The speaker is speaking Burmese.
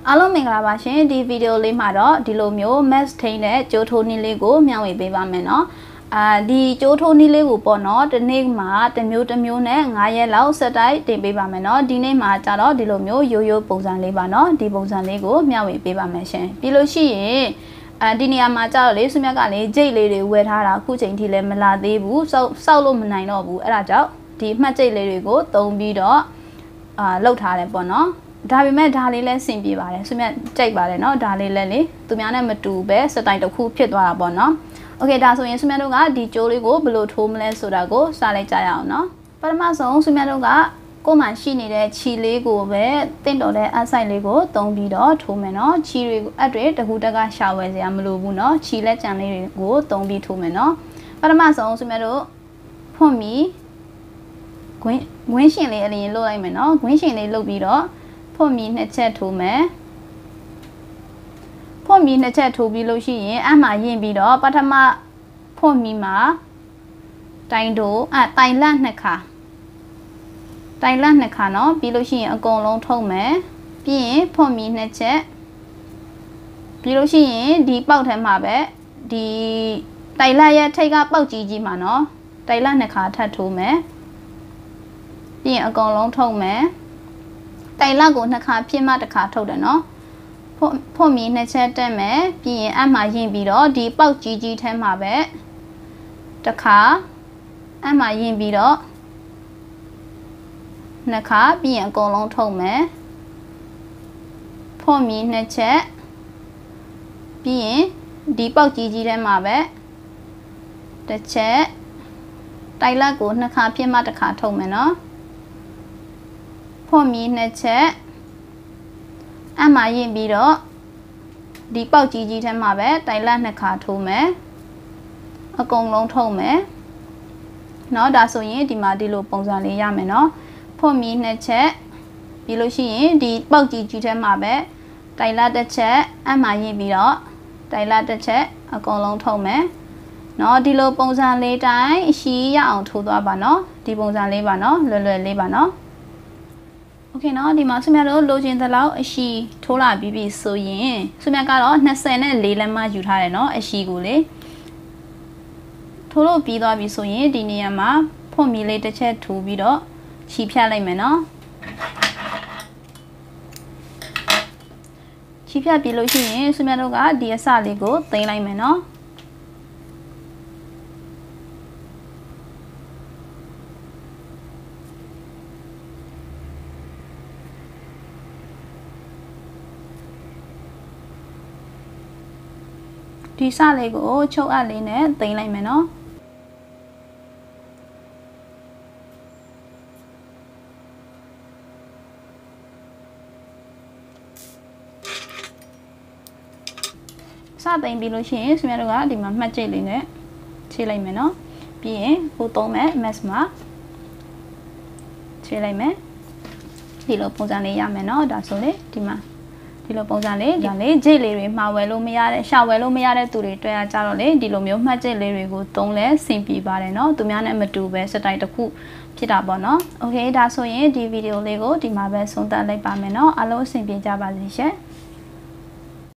အားလုံးမင်္ဂလာပါရှင်ဒီဗီဒီယိုလေးမှာတော့ဒီလိုမျိုး mask ထိန်းတဲ့ကြိုးထိုးနည်းလေးကိုမျှဝေပေးပါမယ်နော်ဒီကြိုးထိုးနည်းလေးကိုပေါ့နော်ဒီနေ့မှာတစ်မျိုးနဲ့9ရက်လောက်ဆက်တိုက်တင်ပေးပါမယ်နော်ဒီနေ့မှာကြတော့ဒီလိုမျိုးရိုးပုံစံလေးပါနော်ဒီပုံစံလေးကိုမျှဝေပေးပါမယ်ရှင်ပြီးလို့ရှိရင်ဒီနေရာမှာကြတော့လေဆွမြတ်ကလေဂျိတ်လေးတွေဝယ်ထားတာအခုချိန်ထိလည်းမလာသေးဘူးစောက်လို့မနိုင်တော့ဘူးအဲ့ဒါကြောင့်ဒီမှတ်ဂျိတ်လေးတွေကိုသုံးပြီးတော့လောက်ထားတယ်ပေါ့နော်ဒါပေမဲ့ဒါလေးလည်းဆင်ပြေပါတယ်ဆွမြတ်ကြိုက်ပါတယ်เนาะဒါလေးလည်းလေသူများနဲ့မတူပဲစတိုင်တစ်ခုဖြစ်သွားတာပေါ့เนาะโอเคဒါဆိုရင်ဆွမြတ်တို့ကဒီကြိုးလေးကိုဘယ်လိုထိုးမလဲဆိုတာကိုစလိုက်ကြရအောင်เนาะပထမဆုံးဆွမြတ်တို့ကကိုယ်မှရှိနေတဲ့ခြီလေးကိုပဲတင့်တော်တဲ့အဆိုင်လေးကိုသုံးပြီးတော့ထိုးမယ်เนาะခြီတွေကိုအတွေတကူတက်ကရှာဝယ်စရာမလိုဘူးเนาะခြီလက်ကြံလေးတွေကိုသုံးပြီးထိုးမယ်เนาะပထမဆုံးဆွမြတ်တို့ဖွင့်ပြီးဂွင်းရှင်လေးအရင်လုပ်လိုက်မယ်เนาะဂွင်းရှင်လေးလုပ်ပြီးတော့ဖွင့်ပြီးနှစ်ချက်ထိုးမယ်ဖွင့်ပြီးနှစ်ချက်ထိုးပြီးလို့ရှိရင်အမှရင်ပြီးတော့ပထမဖွင့်ပြီးမှာတိုင်လန့်နှစ်ခါเนาะပြီးလို့ရှိရင်အကုန်လုံးထုတ်မယ်ပြီးရင်ဖွင့်ပြီးနှစ်ချက်ပြီးလို့ရှိရင်ဒီပေါက်ထဲမှာပဲဒီတိုင်လန့်ရဲ့ထိတ်ကပေါက်ကြီးမှာเนาะတိုင်လန့်နှစ်ခါထပ်ထိုးမယ်ပြီးရင်အကုန်လုံးထုတ်မယ်တိုင်လန့်ကိုနှစ်ခါဖြစ်မှတစ်ခါထုတ်တယ်เนาะဖွင့်ပြီးနှစ်ချက်တက်မယ်ပြီးရင်အမှရင်ပြီးတော့ဒီပေါက်ကြီးထဲမှာပဲတစ်ခါအမှရင်ပြီးတော့နှစ်ခါပြီးရင်အကုန်လုံးထုတ်မယ်ဖွင့်ပြီးနှစ်ချက်ပြီးရင်ဒီပေါက်ကြီးထဲမှာပဲတစ်ချက်တိုင်လန့်ကိုနှစ်ခါဖြစ်မှတစ်ခါထုတ်မယ်เนาะဖွင့်ပြီးနှစ်ချက်အမှရင်ပြီးတော့ဒီပေါက်ကြီးထဲမှာပဲတိုင်လန့်နှစ်ခါထိုးမယ်အကုန်လုံးထုတ်မယ်เนาะဒါဆိုရင်ဒီမှာဒီလိုပုံစံလေးရမယ်เนาะဖွင့်ပြီးနှစ်ချက်ပြီးလို့ရှိရင်ဒီပေါက်ကြီးထဲမှာပဲတိုင်လန့်တစ်ချက်အမှရင်ပြီးတော့တိုင်လန့်တစ်ချက်အကုန်လုံးထုတ်မယ်เนาะဒီလိုပုံစံလေးတိုင်းအရှိရအောင်ထိုးသွားပါเนาะဒီပုံစံလေးပါเนาะလွယ်လေးပါเนาะโอเคเนาะဒီမှာဆွမြတ်တို့လိုချင်တဲ့လောက်အရှိထိုးလာပြီးပြီဆိုရင်ဆွမြတ်ကတော့24လက်မယူထားတယ်เนาะအရှိကိုလေထိုးလို့ပြီးသွားပြီဆိုရင်ဒီနေရာမှာဖွင့်မီလေးတစ်ချက်ထိုးပြီးတော့ခြီဖြတ်လိုက်မယ်เนาะခြီဖြတ်ပြီးလို့ရှိရင်ဆွမြတ်တို့ကဒီအစလေးကိုသိမ်းလိုက်မယ်เนาะဒီစလေးကိုချုပ်အပ်လေးနဲ့သိမ်းလိုက်မယ်နော်စသိမ်းပြီးလို့ရှိရင်ဆွမြတ်တို့ကဒီမှာမှတ်ကြိတ်လေးနဲ့ခြေလိုက်မယ်နော်ပြီးရင်ဟိုသုံးမဲ့ mask မှာခြေလိုက်မယ်ဒီလိုပုံစံလေးရမယ်နော်ဒါဆိုလေဒီမှာဒီလိုပုံစံလေးဂျိတ်လေးတွေမှာဝယ်လို့မရတဲ့ရှာဝယ်လို့မရတဲ့သူတွေတွေ့ရကြတော့လေဒီလိုမျိုးမှတ်ဂျိတ်လေးတွေကိုသုံးလဲဆင်ပြေပါတယ်เนาะသူများနဲ့မတူပဲစတိုင်တစ်ခုဖြစ်တာပေါ့เนาะโอเคဒါဆိုရင်ဒီဗီဒီယိုလေးကိုဒီမှာပဲဆုံးသတ်လိုက်ပါမယ်เนาะအားလုံးအဆင်ပြေကြပါစေရှင်